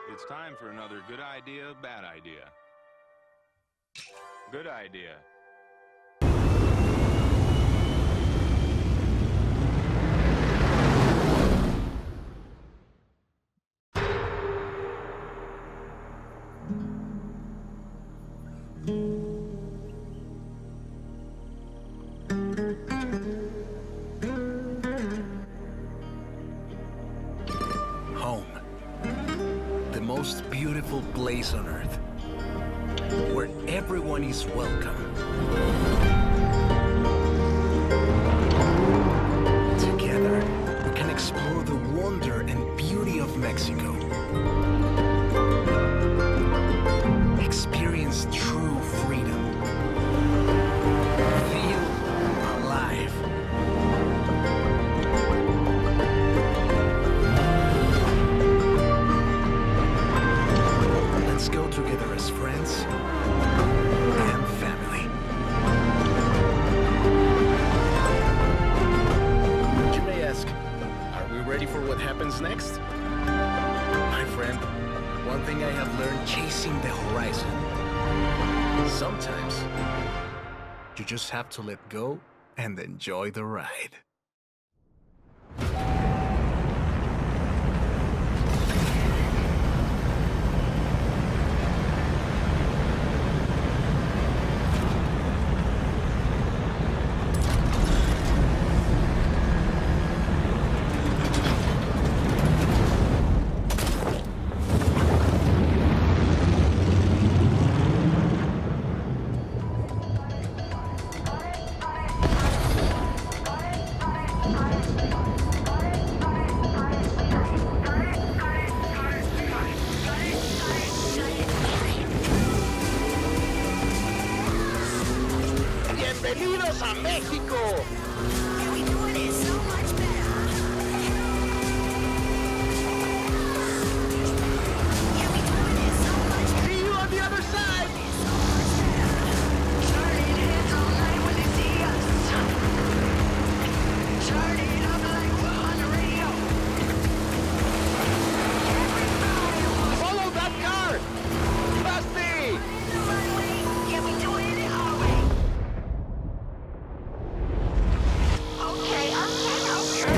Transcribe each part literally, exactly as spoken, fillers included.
It's time for another good idea, bad idea. Good idea. Home. The most beautiful place on earth, where everyone is welcome. Together, we can explore the wonder and beauty of Mexico. Experience true freedom. Feel alive. Let's go together as friends and family. You may ask, are we ready for what happens next? My friend, one thing I have learned chasing the horizon. Sometimes, you just have to let go and enjoy the ride. ¡Bienvenidos a México! And we doing it so much better. Yeah, we doing it so much better. See you on the other side! So much better. Turning heads all night when they see us. Turn it up like we're on the radio. Everybody Follow that car! Trust me! the right way. Yeah, we doing it our way. Okay, okay, okay.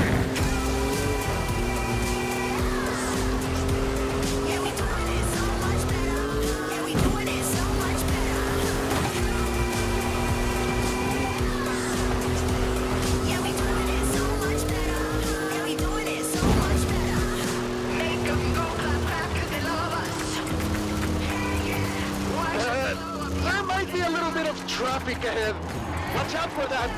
Yeah, we doing it so much better. Yeah, we doing it so much better. Yeah, we doing it so much better. Yeah, we doing it so much better. Make 'em go clap, clap, 'cause they love us. Yeah, yeah. Why Uh, should they love us? there might be a little bit of traffic ahead. Watch out for that.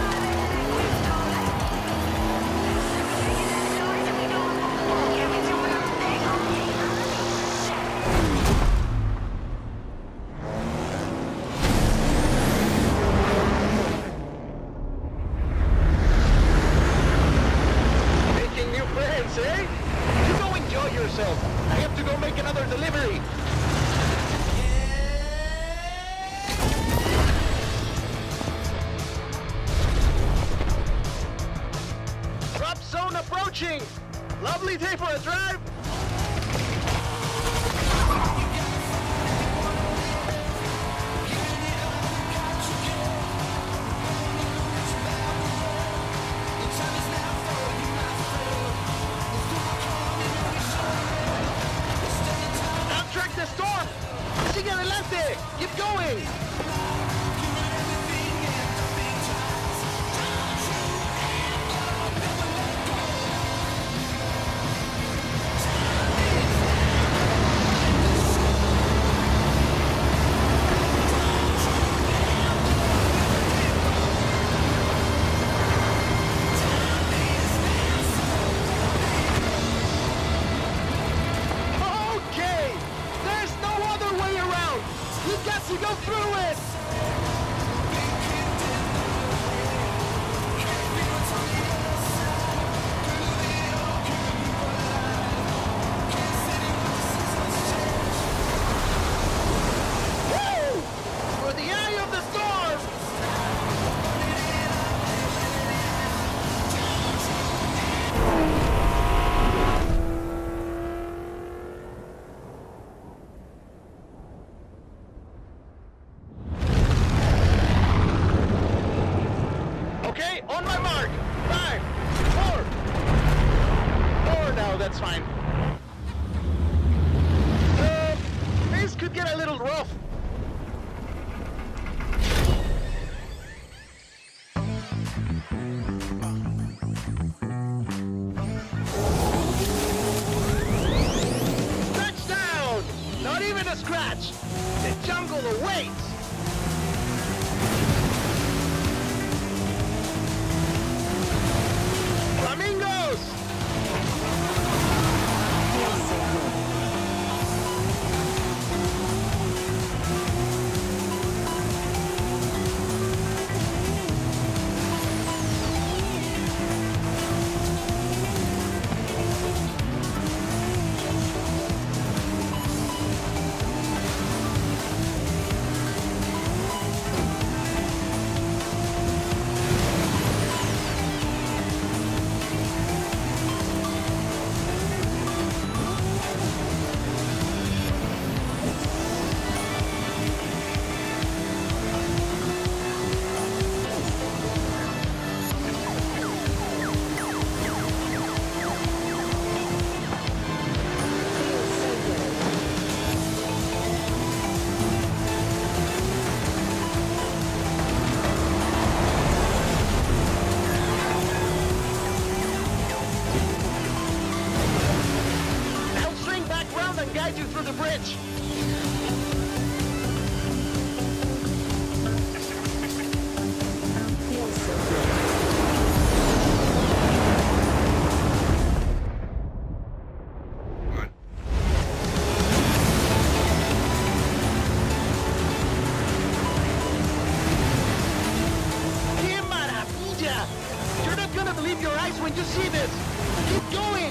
Making new friends, eh? You go enjoy yourself. I have to go make another delivery. Drop zone approaching. Lovely day for a drive. Outtrack the storm. Sigue adelante. Keep going. Okay. There's no other way around. You got to go through it. Woo! For the eye of the storm. could get a little rough. Touchdown! Not even a scratch. The jungle awaits. Flamingos! You through the bridge. ¡Qué maravilla! You're not gonna believe your eyes when you see this. Keep going.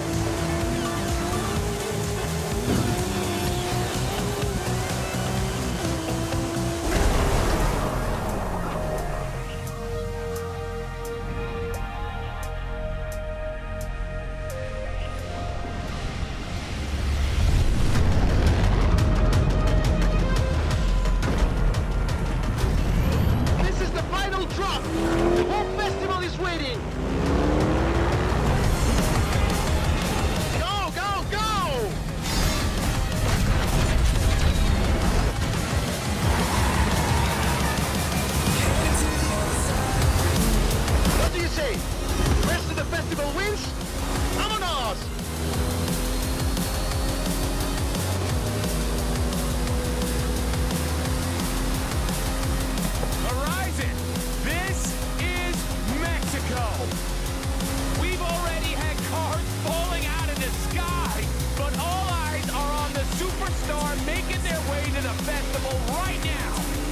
Drop! The whole festival is waiting! Go, go, go! What do you say? The rest of the festival wins? Vámonos! We've already had cars falling out of the sky, but all eyes are on the superstar making their way to the festival right now.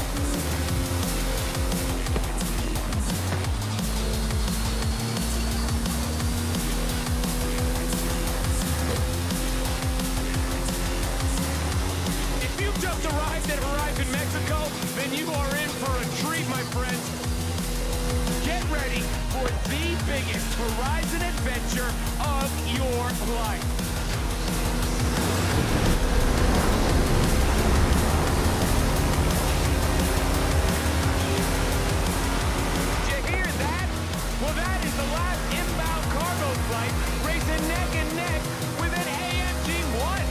If you've just arrived at Horizon Mexico, then you are in for a treat, my friends. Get ready for the biggest Horizon adventure of your life. Did you hear that? Well, that is the last inbound cargo flight racing neck and neck with an A M G one.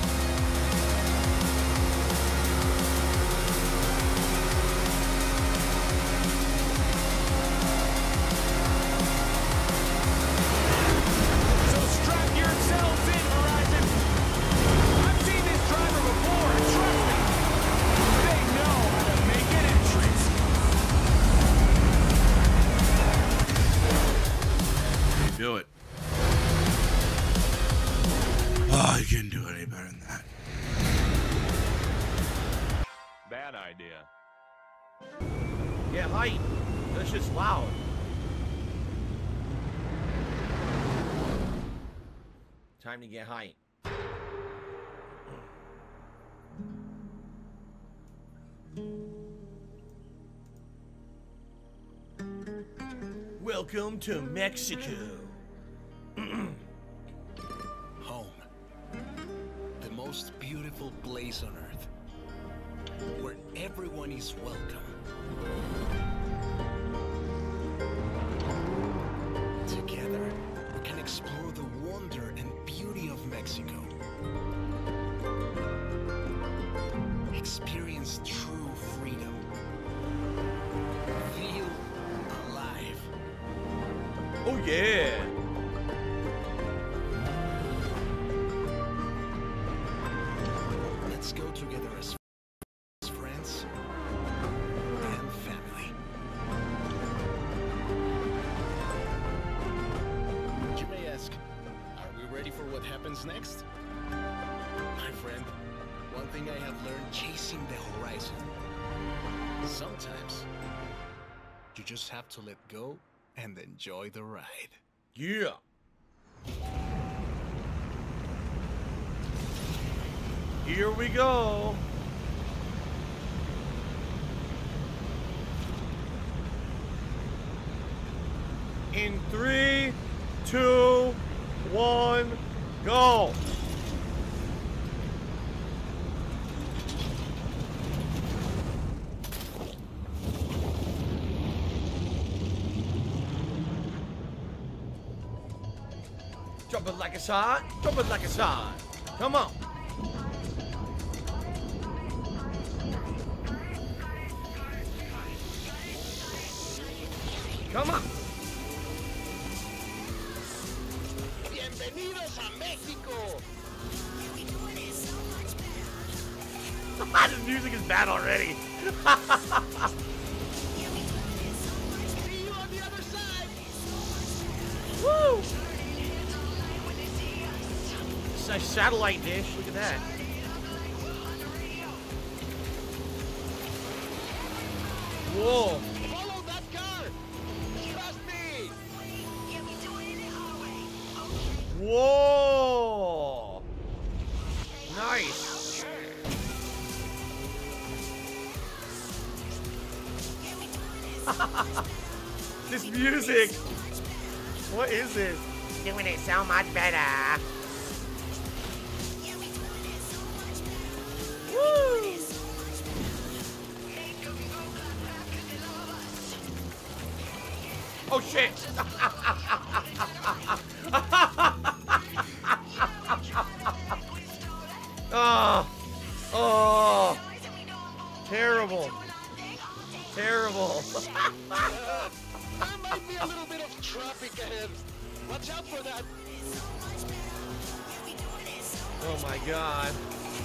Do it. Oh, you couldn't do it any better than that. Bad idea. Get height. That's just loud. Time to get height. Welcome to Mexico. Home. The most beautiful place on earth. Where everyone is welcome. Together, we can explore the wonder and beauty of Mexico. Experience true freedom. Feel alive. Oh yeah. Let's go together as friends and family. You may ask, are we ready for what happens next? My friend, one thing I have learned chasing the horizon. Sometimes you just have to let go and enjoy the ride. Yeah. Here we go. In three, two, one, go. Drop it like it's hot. Drop it like it's hot. Come on. Come on. Bienvenidos a Mexico. This music is bad already. See you on the other side. Woo! It's a satellite dish. Look at that. Whoa. Follow that car. Trust me. Whoa. Nice. This music. What is this? Doing it so much better. Woo. Oh shit! Oh, oh, terrible, terrible. There might be a little bit of traffic ahead. Watch out for that. Oh my god.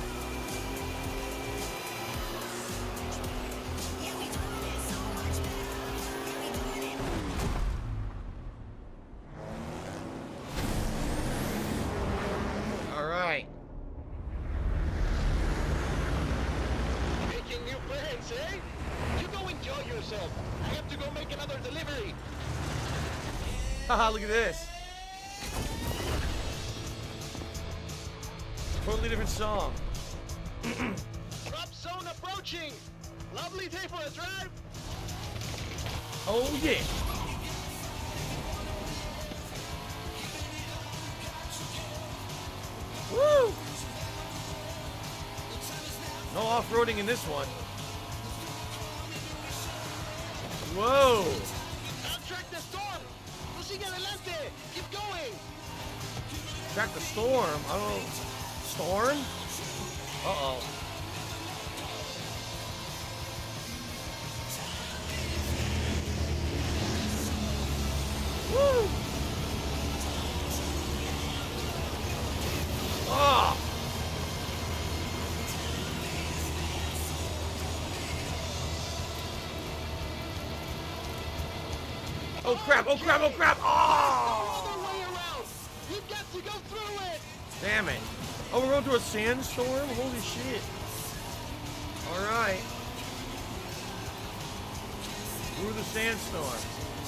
Making new friends, eh? You go enjoy yourself. I have to go make another delivery. Haha, look at this. Totally different song. Drop zone approaching. Lovely day for a drive. Oh yeah. Woo! No off-roading in this one. Whoa! Track the storm. Tú sigue adelante. Keep going. Track the storm. I don't know. Storm? Uh-oh. Woo! Oh! Oh crap, oh crap, oh crap! Oh! Other way around. You've got to go through it. Damn it. Oh, we're going through a sandstorm? Holy shit. Alright. Through the sandstorm.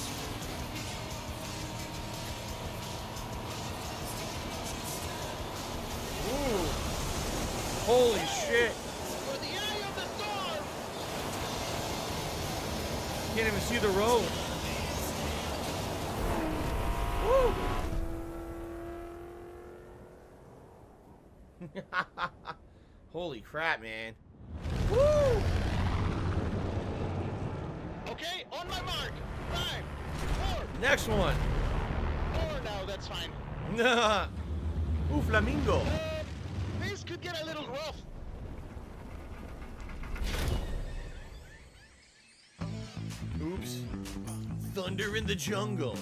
Ooh. Holy shit. For the eye of the storm. Can't even see the road. Woo. Holy crap, man. Woo! Okay, on my mark. Five, four, Next one. four now, that's fine. Ooh, flamingo. Uh, this could get a little rough. Oops. Thunder in the jungle.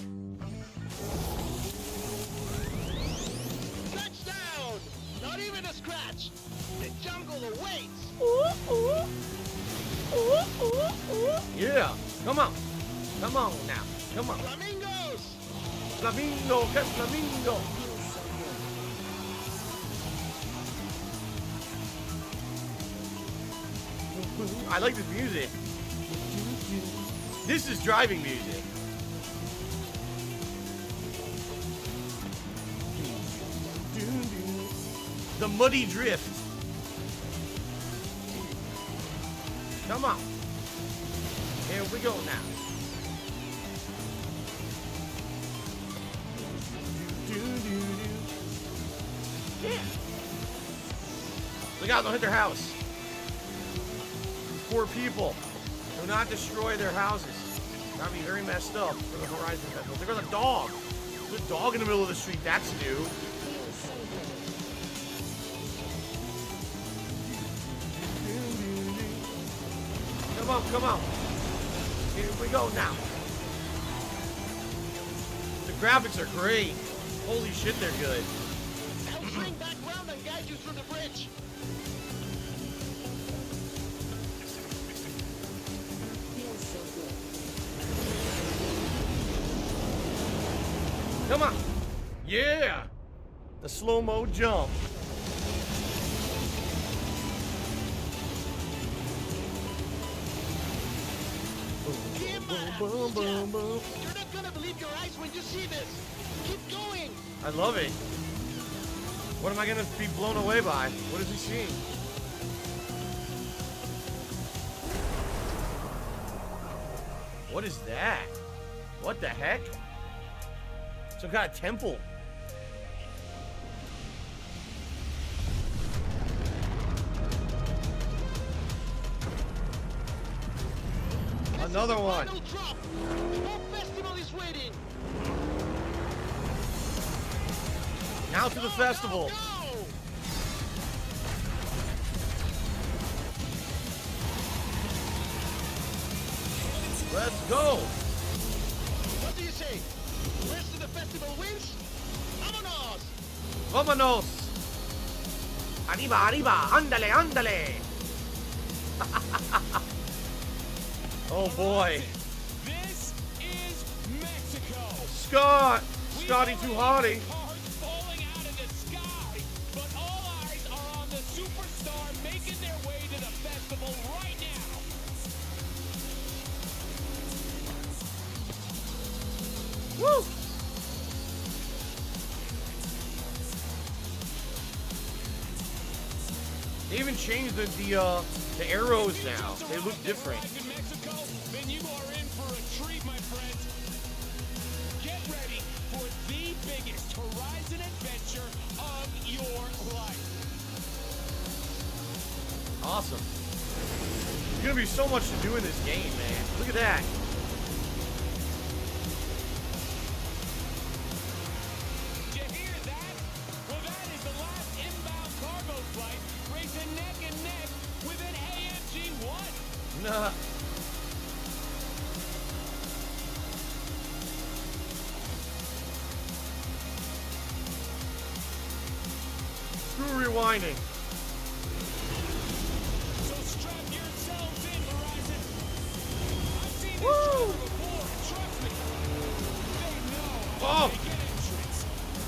Touchdown! Not even a scratch. The jungle awaits. Yeah. Come on. Come on now. Come on. Flamingos! Flamingo, que flamingo. I like this music. This is driving music. The muddy drift. Come on. Here we go now. Yeah. Look out, don't hit their house. Poor people. Do not destroy their houses. That'd be very messed up for the Horizon Festival. There goes a dog. There's a dog in the middle of the street. That's new. Come on, come on. Here we go now. The graphics are great. Holy shit, they're good. I'll swing back round and guide you through the bridge. Come on. Yeah. The slow-mo jump. Boom, boom, boom, boom. You're not gonna believe your eyes when you see this. Keep going. I love it. What am I gonna be blown away by? What is he seeing? What is that? What the heck? Some kind of temple. Another one. Final drop. The whole festival is waiting. Now to the festival. Go! Let's go. What do you say? The rest of the festival wins? Vámonos! Vámonos. Arriba, arriba. Ándale, ándale. Oh boy. This is Mexico. Scott. Scotty too hotty. Cars falling out of the sky, but all eyes are on the superstar making their way to the festival right now. Woo. They even changed the the uh the arrows now. They look different. In Mexico, then you are in for a treat, my friends. Get ready for the biggest Horizon adventure of your life. Awesome. There's gonna be so much to do in this game, man. Look at that. Did you hear that? Well, that is the last inbound cargo flight racing neck and neck with an A M G one. Nah. Screw rewinding. So strap yourselves in, Horizon. I've seen this Woo! trailer before, trust me. They know how Oh. to get entrance.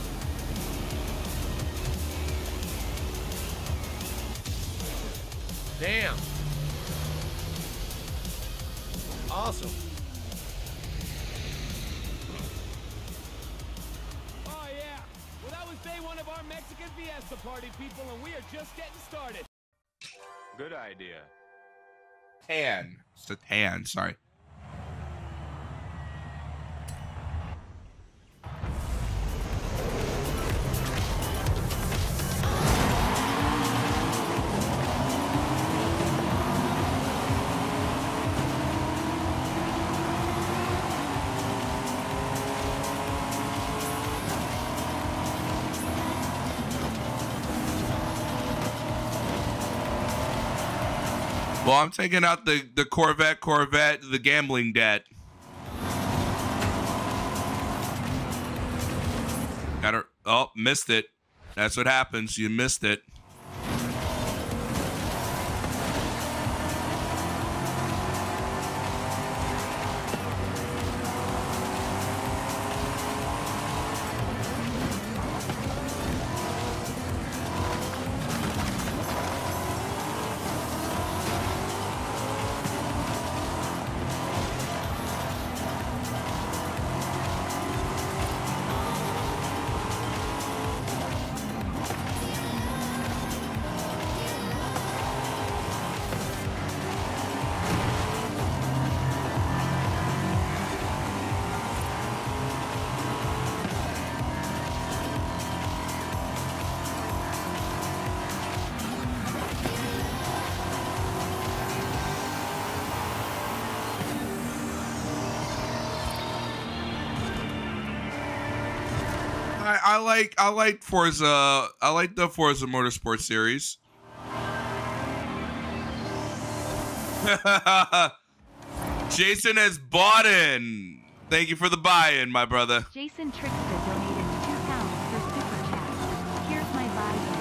Damn. Awesome. Oh, yeah. Well, that was day one of our Mexican Fiesta party, people, and we are just getting started. Good idea. Tan. It's a tan, sorry. Well, I'm taking out the, the Corvette, Corvette, the gambling debt. Got her. Oh, missed it. That's what happens. You missed it. I, I like I like Forza. I like the Forza Motorsport series. Jason has bought in. Thank you for the buy-in, my brother. Jason Trickster donated two pounds for super chat. Here's my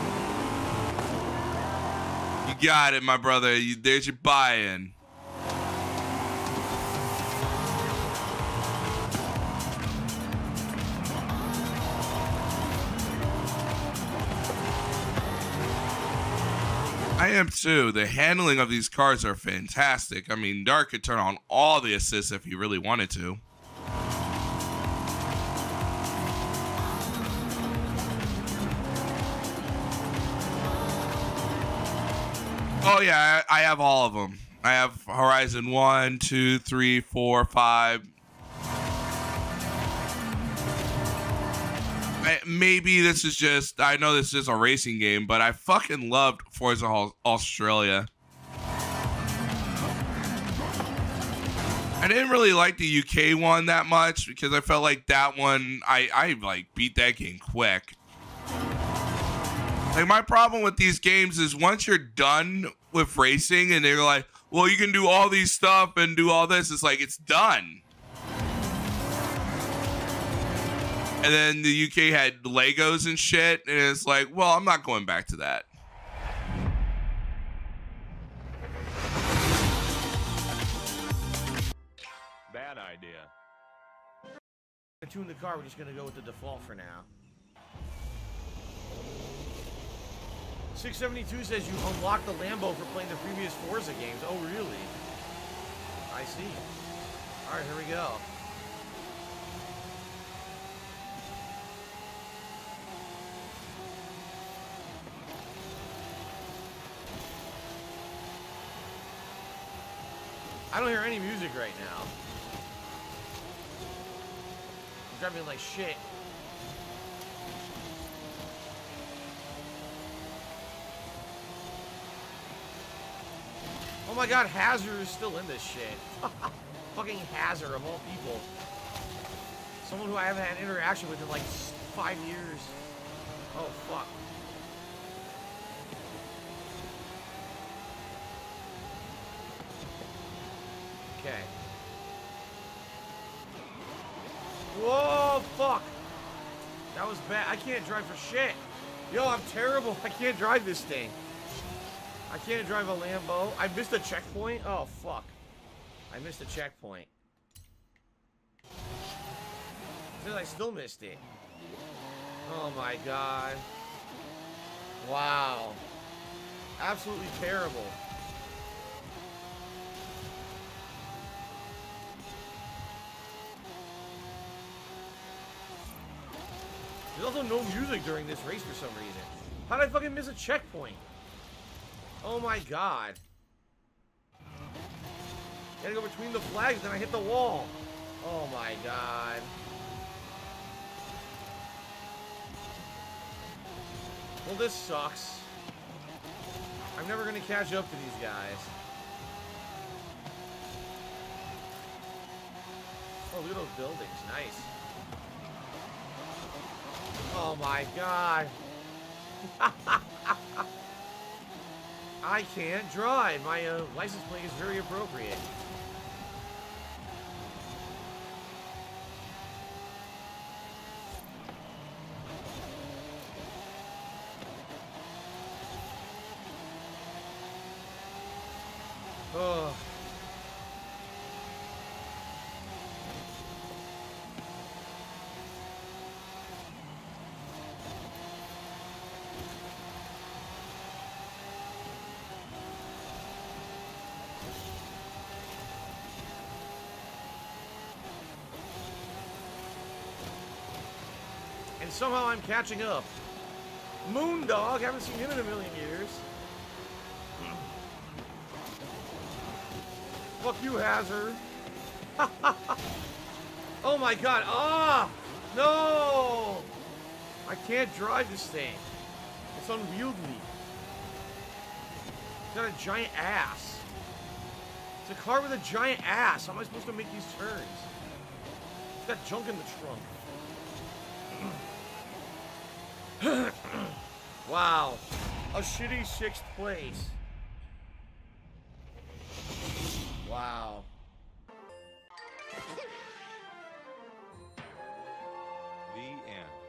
buy-in. You got it, my brother. You, there's your buy-in. I am too. The handling of these cars are fantastic. I mean, Dark could turn on all the assists if he really wanted to. Oh yeah, I, I have all of them. I have Horizon one, two, three, four, five. I, maybe this is just, I know this is a racing game, but I fucking loved Forza Australia. I didn't really like the U K one that much because I felt like that one, I, I like beat that game quick. Like my problem with these games is once you're done with racing and they're like, well, you can do all these stuff and do all this, it's like, it's done. And then the U K had Legos and shit, and it's like, well, I'm not going back to that. Bad idea. To tune the car, we're just gonna go with the default for now. six seventy-two says you unlocked the Lambo for playing the previous Forza games. Oh, really? I see. All right, here we go. I don't hear any music right now. I'm driving like shit. Oh my god, Hazard is still in this shit. Fucking Hazard of all people. Someone who I haven't had interaction with in like five years. Oh fuck. Okay. Whoa, fuck. That was bad. I can't drive for shit. Yo, I'm terrible. I can't drive this thing. I can't drive a Lambo. I missed a checkpoint. Oh, fuck. I missed a checkpoint. Because I still missed it. Oh, my God. Wow. Absolutely terrible. There's also no music during this race for some reason. How did I fucking miss a checkpoint? Oh my god. Gotta go between the flags, then I hit the wall. Oh my god. Well, this sucks. I'm never gonna catch up to these guys. Oh, look at those buildings. Nice. Oh my god. I can't drive. My uh, license plate is very appropriate. Oh. And somehow I'm catching up. Moondog, haven't seen him in a million years. Fuck you, Hazard. Oh my god. Ah! No! I can't drive this thing. It's unwieldy. It's got a giant ass. It's a car with a giant ass. How am I supposed to make these turns? It's got junk in the trunk. Wow. A shitty sixth place. Wow.